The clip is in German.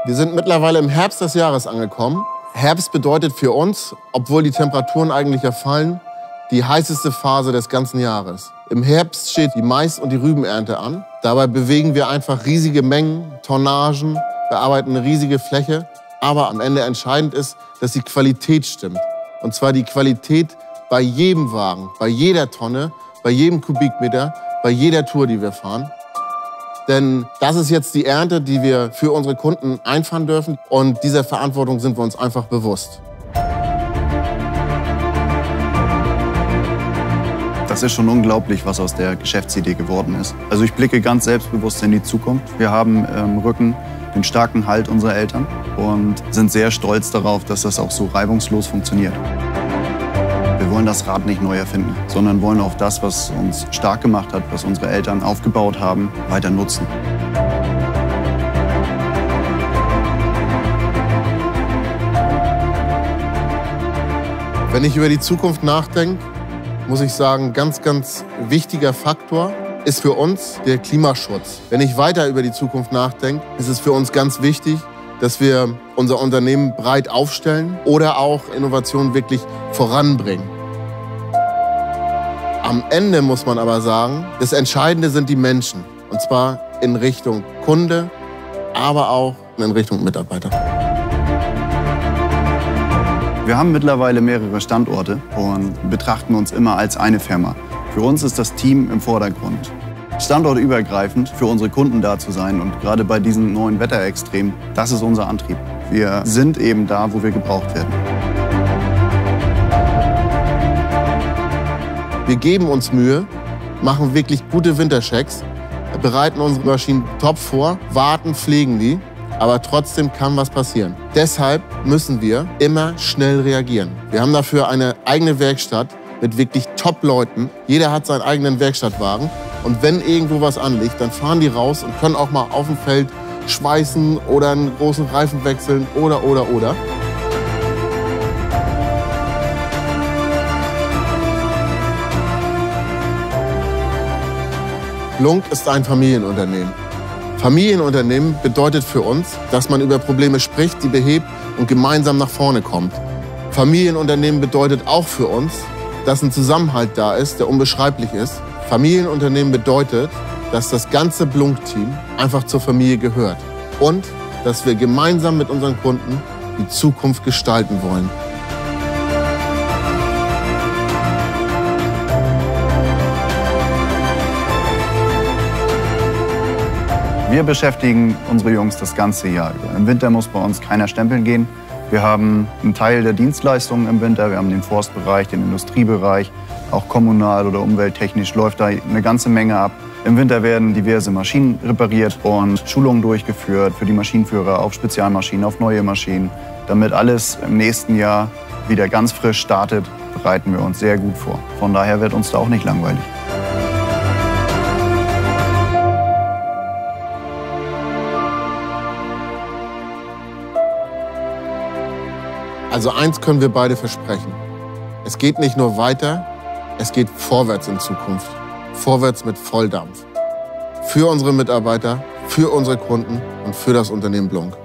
Wir sind mittlerweile im Herbst des Jahres angekommen. Herbst bedeutet für uns, obwohl die Temperaturen eigentlich ja fallen, die heißeste Phase des ganzen Jahres. Im Herbst steht die Mais- und die Rübenernte an. Dabei bewegen wir einfach riesige Mengen, Tonnagen, bearbeiten eine riesige Fläche. Aber am Ende entscheidend ist, dass die Qualität stimmt. Und zwar die Qualität bei jedem Wagen, bei jeder Tonne, bei jedem Kubikmeter, bei jeder Tour, die wir fahren. Denn das ist jetzt die Ernte, die wir für unsere Kunden einfahren dürfen. Und dieser Verantwortung sind wir uns einfach bewusst. Das ist schon unglaublich, was aus der Geschäftsidee geworden ist. Also ich blicke ganz selbstbewusst in die Zukunft. Wir haben im Rücken den starken Halt unserer Eltern und sind sehr stolz darauf, dass das auch so reibungslos funktioniert. Wir wollen das Rad nicht neu erfinden, sondern wollen auch das, was uns stark gemacht hat, was unsere Eltern aufgebaut haben, weiter nutzen. Wenn ich über die Zukunft nachdenke, muss ich sagen, ganz wichtiger Faktor ist für uns der Klimaschutz. Wenn ich weiter über die Zukunft nachdenke, ist es für uns ganz wichtig, dass wir unser Unternehmen breit aufstellen oder auch Innovationen wirklich voranbringen. Am Ende muss man aber sagen, das Entscheidende sind die Menschen. Und zwar in Richtung Kunde, aber auch in Richtung Mitarbeiter. Wir haben mittlerweile mehrere Standorte und betrachten uns immer als eine Firma. Für uns ist das Team im Vordergrund. Standortübergreifend für unsere Kunden da zu sein und gerade bei diesen neuen Wetterextremen, das ist unser Antrieb. Wir sind eben da, wo wir gebraucht werden. Wir geben uns Mühe, machen wirklich gute Winterchecks, bereiten unsere Maschinen top vor, warten, pflegen die, aber trotzdem kann was passieren. Deshalb müssen wir immer schnell reagieren. Wir haben dafür eine eigene Werkstatt mit wirklich Top-Leuten. Jeder hat seinen eigenen Werkstattwagen. Und wenn irgendwo was anliegt, dann fahren die raus und können auch mal auf dem Feld schweißen oder einen großen Reifen wechseln oder. Blunk ist ein Familienunternehmen. Familienunternehmen bedeutet für uns, dass man über Probleme spricht, die behebt und gemeinsam nach vorne kommt. Familienunternehmen bedeutet auch für uns, dass ein Zusammenhalt da ist, der unbeschreiblich ist. Familienunternehmen bedeutet, dass das ganze Blunk-Team einfach zur Familie gehört und dass wir gemeinsam mit unseren Kunden die Zukunft gestalten wollen. Wir beschäftigen unsere Jungs das ganze Jahr über. Im Winter muss bei uns keiner stempeln gehen. Wir haben einen Teil der Dienstleistungen im Winter. Wir haben den Forstbereich, den Industriebereich. Auch kommunal oder umwelttechnisch läuft da eine ganze Menge ab. Im Winter werden diverse Maschinen repariert und Schulungen durchgeführt für die Maschinenführer auf Spezialmaschinen, auf neue Maschinen. Damit alles im nächsten Jahr wieder ganz frisch startet, bereiten wir uns sehr gut vor. Von daher wird uns da auch nicht langweilig. Also eins können wir beide versprechen. Es geht nicht nur weiter, es geht vorwärts in Zukunft. Vorwärts mit Volldampf. Für unsere Mitarbeiter, für unsere Kunden und für das Unternehmen Blunk.